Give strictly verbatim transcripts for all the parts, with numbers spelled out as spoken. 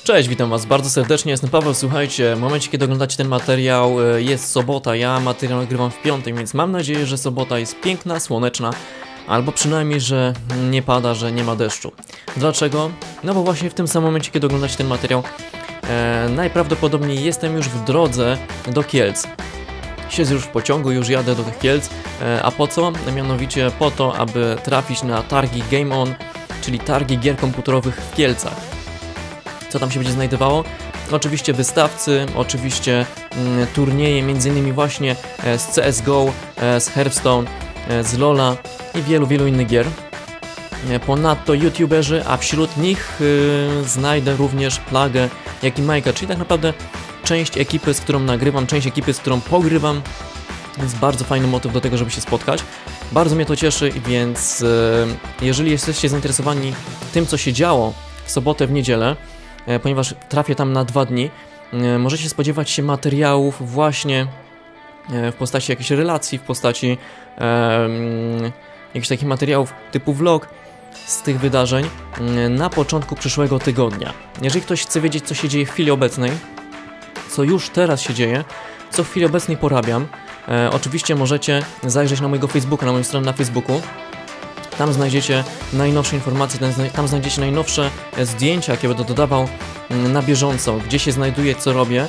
Cześć, witam was bardzo serdecznie, jestem Paweł. Słuchajcie, w momencie kiedy oglądacie ten materiał jest sobota, ja materiał nagrywam w piątek, więc mam nadzieję, że sobota jest piękna, słoneczna, albo przynajmniej, że nie pada, że nie ma deszczu. Dlaczego? No bo właśnie w tym samym momencie, kiedy oglądacie ten materiał, e, najprawdopodobniej jestem już w drodze do Kielc. Siedzę już w pociągu, już jadę do tych Kielc, e, a po co? Mianowicie po to, aby trafić na targi Game On, czyli targi gier komputerowych w Kielcach. Co tam się będzie znajdowało? Oczywiście wystawcy, oczywiście mm, turnieje, między innymi właśnie e, z C S G O, e, z Hearthstone, e, z LoL'a i wielu, wielu innych gier. E, ponadto youtuberzy, a wśród nich e, znajdę również Plagę, jak i Majka, czyli tak naprawdę część ekipy, z którą nagrywam, część ekipy, z którą pogrywam. Więc bardzo fajny motyw do tego, żeby się spotkać. Bardzo mnie to cieszy, więc e, jeżeli jesteście zainteresowani tym, co się działo w sobotę, w niedzielę, ponieważ trafię tam na dwa dni, możecie spodziewać się materiałów właśnie w postaci jakichś relacji, w postaci um, jakichś takich materiałów typu vlog z tych wydarzeń na początku przyszłego tygodnia. Jeżeli ktoś chce wiedzieć, co się dzieje w chwili obecnej, co już teraz się dzieje, co w chwili obecnej porabiam, e, oczywiście możecie zajrzeć na mojego Facebooka, na moją stronę na Facebooku. Tam znajdziecie najnowsze informacje, tam znajdziecie najnowsze zdjęcia, jakie będę dodawał na bieżąco, gdzie się znajduję, co robię.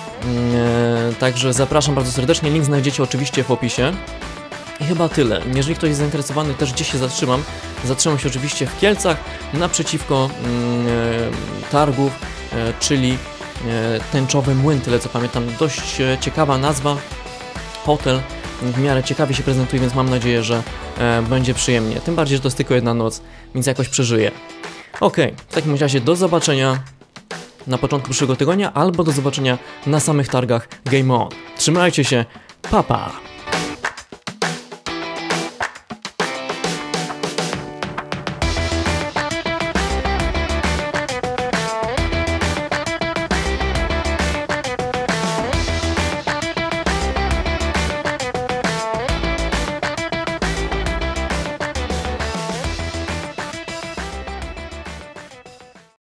Także zapraszam bardzo serdecznie, link znajdziecie oczywiście w opisie. I chyba tyle. Jeżeli ktoś jest zainteresowany też, gdzie się zatrzymam, zatrzymam się oczywiście w Kielcach, naprzeciwko targów, czyli Tęczowy Młyn, tyle co pamiętam. Dość ciekawa nazwa, hotel. W miarę ciekawie się prezentuje, więc mam nadzieję, że e, będzie przyjemnie. Tym bardziej, że to jest tylko jedna noc, więc jakoś przeżyję. Ok, w takim razie do zobaczenia na początku przyszłego tygodnia, albo do zobaczenia na samych targach Game On. Trzymajcie się, pa pa!